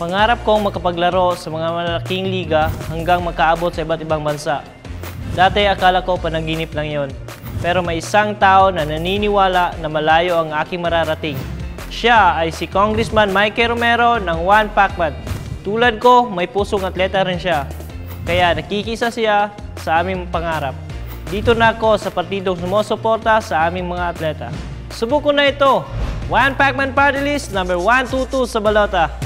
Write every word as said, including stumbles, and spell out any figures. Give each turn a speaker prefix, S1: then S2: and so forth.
S1: Pangarap kong makapaglaro sa mga malalaking liga hanggang makaabot sa iba't ibang bansa. Dati akala ko panaginip lang yon. Pero may isang tao na naniniwala na malayo ang aking mararating. Siya ay si Congressman Mikey Romero ng One Pacman. Tulad ko, may pusong atleta rin siya. Kaya nakikisa siya sa aming pangarap. Dito na ako sa partidong sumusuporta sa aming mga atleta. Subukan na ito! One Pacman Party List number one two two sa balota.